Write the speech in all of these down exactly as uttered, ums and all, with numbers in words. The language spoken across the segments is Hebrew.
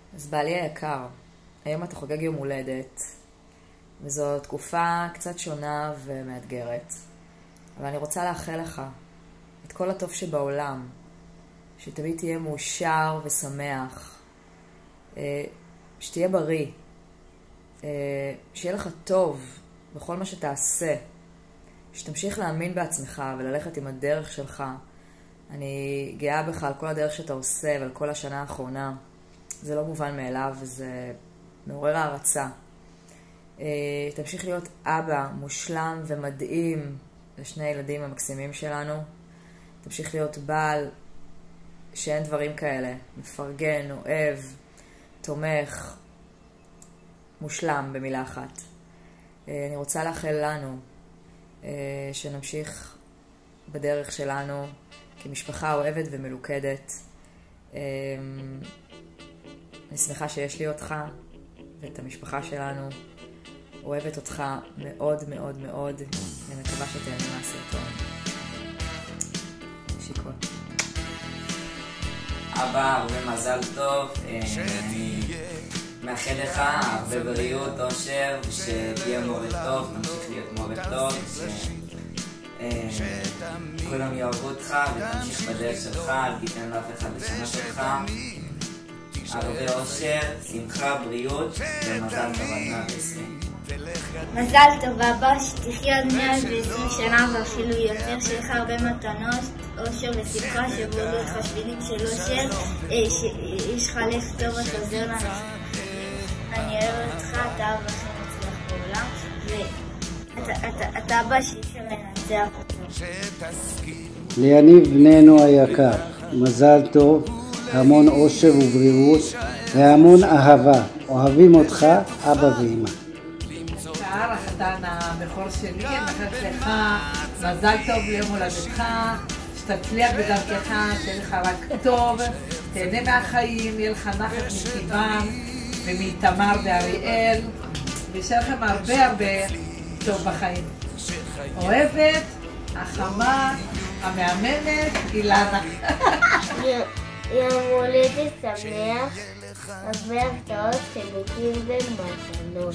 אז בעלי היקר, היום אתה חוגג יום הולדת, וזו תקופה קצת שונה ומאתגרת. אבל אני רוצה לאחל לך את כל הטוב שבעולם, שתמיד תהיה מאושר ושמח, שתהיה בריא, שיהיה לך טוב בכל מה שתעשה, שתמשיך להאמין בעצמך וללכת עם הדרך שלך. אני גאה בך על כל הדרך שאתה עושה ועל כל השנה האחרונה. זה לא מובן מאליו וזה מעורר הערצה. תמשיך להיות אבא מושלם ומדהים לשני הילדים המקסימים שלנו. תמשיך להיות בעל שאין דברים כאלה, מפרגן, אוהב, תומך, מושלם במילה אחת. אני רוצה לאחל לנו שנמשיך בדרך שלנו כמשפחה אוהבת ומלוכדת. אני שמחה שיש לי אותך ואת המשפחה שלנו. אוהבת אותך מאוד מאוד מאוד. אני מקווה שתהנה מהסרטון. שיקות. אבא, הרבה מזל טוב. אני מאחל לך הרבה בריאות, אושר, שתהיה מורה טוב, תמשיך להיות מורה טוב, שכולם יאהבו אותך ותמשיך בדרך שלך, אל תיתן לאף אחד לשנות אותך. הרבה אושר, שמחה, בריאות ומזל טוב עד מאה ועשרים. מזל טוב אבא, שתחיה עד מאה ועשרים שנה ואפילו יותר, שיהיה לך הרבה מתנות, אושר ושמחה, שבואו לך שבילים של אושר, שיש לך לב טוב, אתה עוזר לנו. אני אוהב אותך, אתה אבא הכי מצליח בעולם, ואתה אבא שאי-אפשר לנצח אותו. ליניב בננו היקר, מזל טוב, המון אושר ובריאות והמון אהבה. אוהבים אותך, אבא ואמא. שער החתן הבכור שלי, אני מאחלת לך מזל טוב ליום הולדתך, שתצליח בדרכך, שיהיה לך רק טוב, תהנה מהחיים, יהיה לך נחת מסיבן ומתמר ואריאל, ושיהיה לכם הרבה הרבה טוב בחיים. אוהבת, החמה, המאמנת, אילנה. יום הולדת שמח, הרבה הפתעות, חיבוקים ומתנות.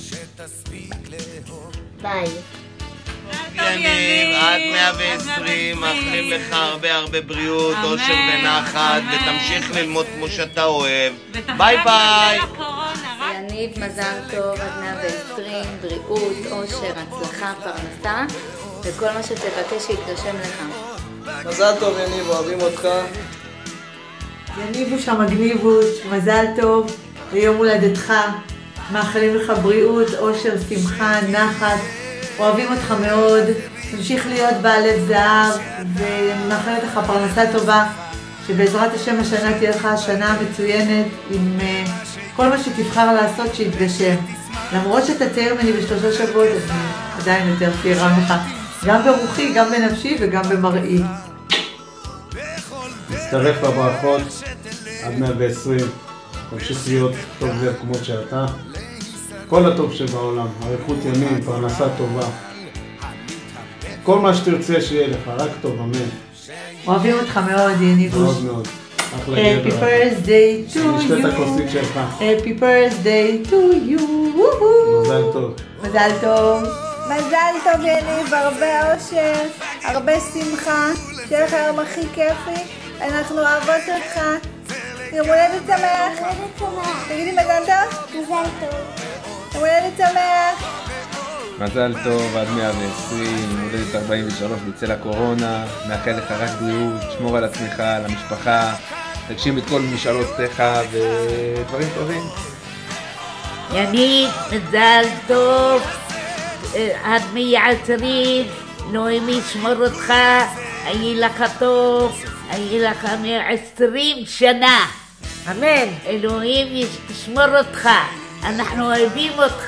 ביי. יניב, עד מאה ועשרים, מאחלים לך הרבה הרבה בריאות, אושר ונחת, ותמשיך ללמוד כמו שאתה אוהב. ביי ביי. יניב, מזל טוב, עד מאה ועשרים, בריאות, אושר, הצלחה, פרנסה, וכל מה שתבקש שיתגשם לך. מזל טוב יניב, אוהבים אותך. יניבוש המגניבוש, מזל טוב ליום הולדתך, מאחלים לך בריאות, אושר, שמחה, נחת, אוהבים אותך מאוד, תמשיך להיות בעלת זהב, ומאחלת לך פרנסה טובה, שבעזרת השם השנה תהיה לך שנה מצוינת עם uh, כל מה שתבחר לעשות שיתגשם. למרות שאתה צעיר ממני בשלושה שבועות, אז אני עדיין יותר צעירה ממך, גם ברוחי, גם בנפשי וגם במראי. מצטרף לברכות עד מאה ועשרים, תמשיך להיות טוב לב כמו שאתה. כל הטוב שבעולם, אריכות ימים, פרנסה טובה. כל מה שתרצה שיהיה לך, רק טוב, אמן. אוהבים אותך מאוד, יניבוש. מאוד מאוד. Happy birthday to you. נשתה את הכוסית שלך. Happy birthday to you. מזל טוב. מזל טוב. מזל טוב יניב, הרבה אושר, הרבה שמחה, שיהיה לך היום הכי כיפי, אנחנו אוהבות אותך. יום הולדת שמח. תגידי מזל טוב? מזל טוב. יום הולדת שמח. מזל טוב עד מאה ועשרים, יום הולדת ארבעים ושלוש בצל הקורונה, מאחל לך רק בריאות, שמור על עצמך, על המשפחה, תגשים את כל משאלותיך ודברים טובים. יניב, מזל טוב עד מאה ועשרים, אלוהים ישמור אותך, יהיה לך טוב, יהיה לך מאה ועשרים שנה. אמן. אלוהים ישמור אותך, אנחנו אוהבים אותך.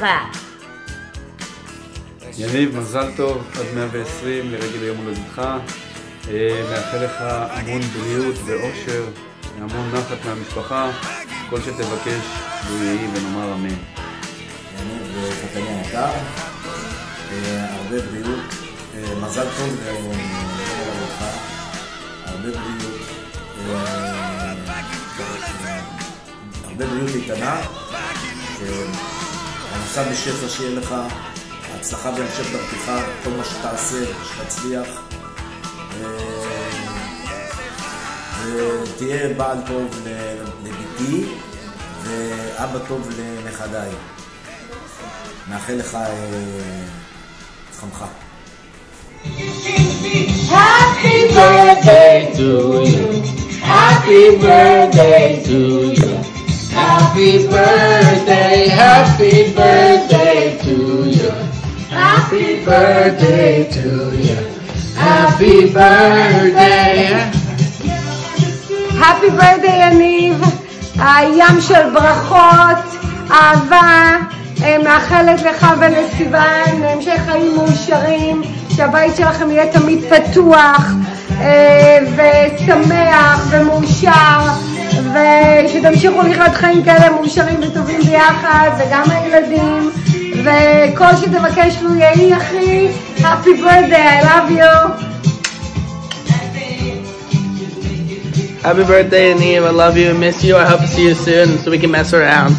יניב, מזל טוב עד מאה ועשרים לרגל יום הולדתך. מאחל לך המון בריאות ואושר, המון נחת מהמשפחה, כל שתבקש ויהי ונאמר אמן. יניב, חתני היקר, הרבה בריאות, מזל טוב ליום הולדתך, הרבה בריאות, הרבה בריאות איתנה, שהנושא בשפע שיהיה לך, הצלחה בהמשך דרכך, כל מה שתעשה, שתצליח, ותהיה בעל טוב לביתי ואבא טוב לנכדיי. מאחל לך שמחה. Happy birthday to you. Happy birthday to you. Happy birthday, happy birthday to you. Happy birthday to you. Happy birthday. Happy birthday יניב. ים של ברכות, אהבה. מאחלת לך ולסיוון המשך חיים מאושרים, שהבית שלכם יהיה תמיד פתוח ושמח ומאושר, ושתמשיכו לחיות חיים כאלה מאושרים וטובים ביחד, וגם הילדים, וכל שתבקש לו יהי אחי. Happy birthday, I love you. Happy birthday, Yaniv. I love you and miss you. I hope to see you soon so we can mess around.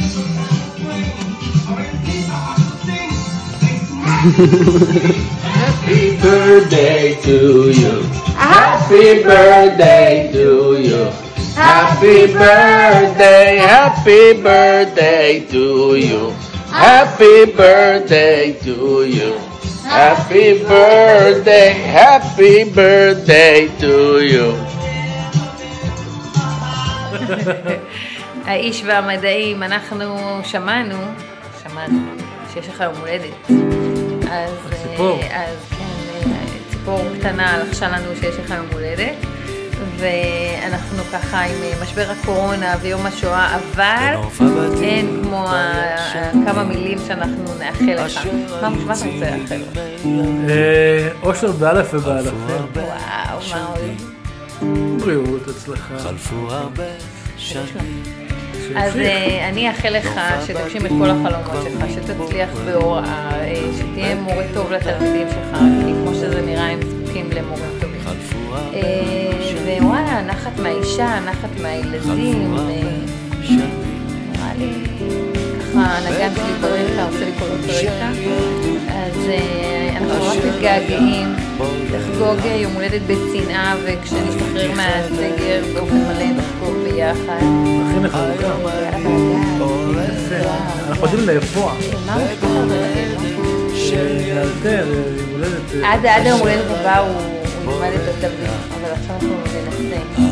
Happy birthday to you. Happy birthday to you. Happy birthday, happy birthday to you. Happy birthday to you. Happy birthday, happy birthday to you. האיש והמדעים, אנחנו שמענו, שמענו שיש לך יום הולדת. אז, ציפור. אז כן, ציפור קטנה לחשה לנו שיש לך יום הולדת, ואנחנו ככה עם משבר הקורונה ויום השואה, אבל אין כמו כמה מילים שאנחנו נאחל לך. מה אתה רוצה לאחל לך? אושר באלף ובאלף. וואו, מה עוד? בריאות, הצלחה. חלפו הרבה שנים. אז אני אאחל לך שתגשים את כל החלומות שלך, שתצליח בהוראה, שתהיה מורה טוב לתלמידים שלך, כי כמו שזה נראה הם זקוקים למורה טובים. ווואלה, נחת מהאישה, נחת מהילדים, נראה לי ככה נגן שלי ברקע, עושה לי קולות ברקע, אז אנחנו ממש מתגעגעים, תחגוג יום הולדת בצנעה, וכשנשתחרר מהסגר באופן מלא נחגוג ביחד. הכי נחגוג. אנחנו יודעים לאיפוע. מה משפחה ברגע? שיותר, יום הולדת. עד היום הולדת הבא הוא ילמד את התלמיד, אבל עכשיו אנחנו ננסה.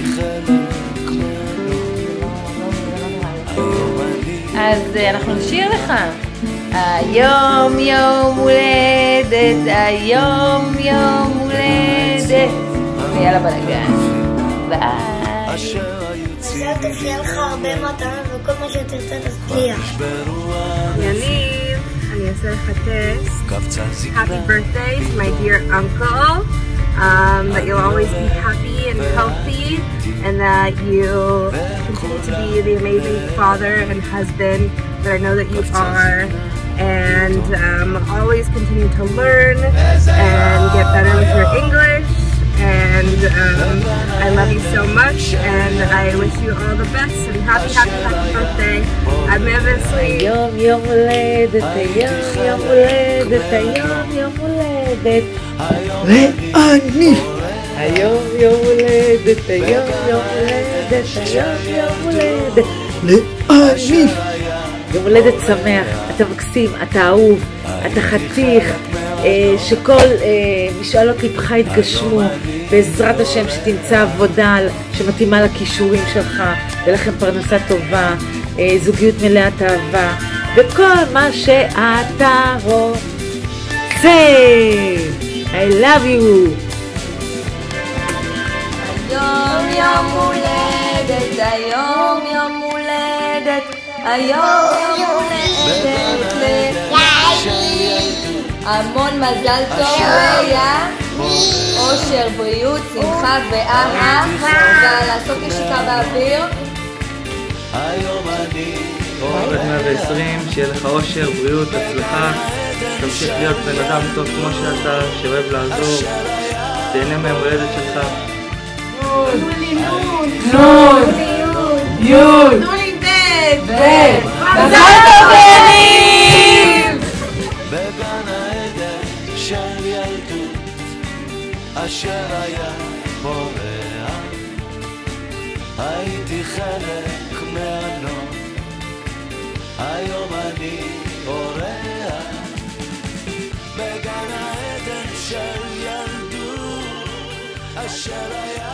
אז אנחנו נשאיר לך. היום יום הולדת, היום יום הולדת. ויאללה בלגן. ביי. מזל תפיע לך הרבה מתנות וכל מה שתרצה תצליח. יניב, אני אעשה לך טסט. Happy birthday to my dear uncle. Um, that you'll always be happy and healthy, and that you'll continue to be the amazing father and husband that I know that you are, and um, always continue to learn and get better with your English. And um, I love you so much, and I wish you all the best, and happy, happy, happy birthday. I'm Evansley. היום יום הולדת, היום יום הולדת, היום יום הולדת. ואני. היום יום הולדת, היום יום הולדת, היום יום הולדת. לאני. יום הולדת שמח, אתה מקסים, אתה אהוב, אתה חתיך, שכל משאלות לבך יתגשמו, בעזרת השם שתמצא עבודה שמתאימה לכישורים שלך, ולכם פרנסה טובה, זוגיות מלאת אהבה, וכל מה שאתה רוצה. I love you. היום יום הולדת, היום יום הולדת, היום יום הולדת ליאי. המון מזל טוב ליאה, אושר, בריאות, שמחה ואהבה, לעשות נשיקה באוויר. עד מאה ועשרים, שיהיה לך אושר, בריאות, הצלחה, תמשיך להיות בן אדם טוב כמו שאתה, שאוהב לעזור, תהנה מהמולדת שלך. נון, נון, נון, נון, מזל טוב יניב! בגן העדן של ילדות אשר היה פורח, הייתי חלק מהנוף, היום אני אורח. בגן העדן של ילדות אשר היה